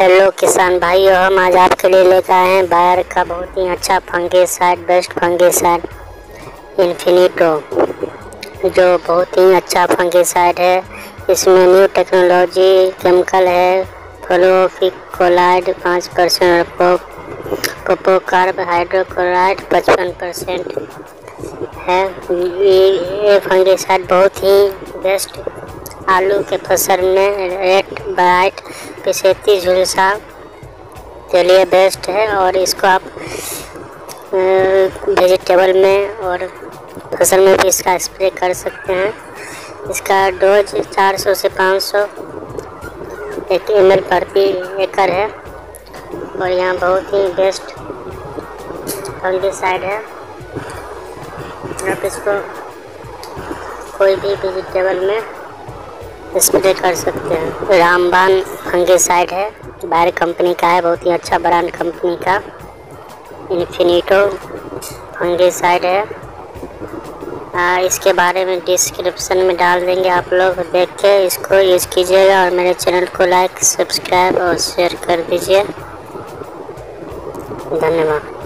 Hello किसान भाइयों, हम आज आपके लिए लेकर आए हैं बायर का बहुत ही अच्छा फंगिसाइड, बेस्ट फंगिसाइड इन्फिनिटो, जो बहुत ही अच्छा फंगिसाइड है। इसमें न्यू टेक्नोलॉजी केमिकल है, फ्लोरोफिकोलाइड 5% और पोपोकार्ब हाइड्रोक्लोराइड 55% है। ये फंगिसाइड बहुत ही बेस्ट आलू के फसल में रेड ब्राइट पिसेती झुलसा के लिए बेस्ट है, और इसको आप वेजिटेबल में और फसल में भी इसका स्प्रे कर सकते हैं। इसका डोज 400 से 500 ml प्रति एकड़ है, और यहाँ बहुत ही बेस्ट फंगिसाइड है। आप इसको कोई भी वेजिटेबल में स्प्रे कर सकते हैं। रामबाण फंगिसाइड है, बायर कंपनी का है, बहुत ही अच्छा ब्रांड कंपनी का इन्फिनिटो फंगिसाइड है। इसके बारे में डिस्क्रिप्शन में डाल देंगे, आप लोग देख के इसको यूज़ कीजिएगा, और मेरे चैनल को लाइक, सब्सक्राइब और शेयर कर दीजिए। धन्यवाद।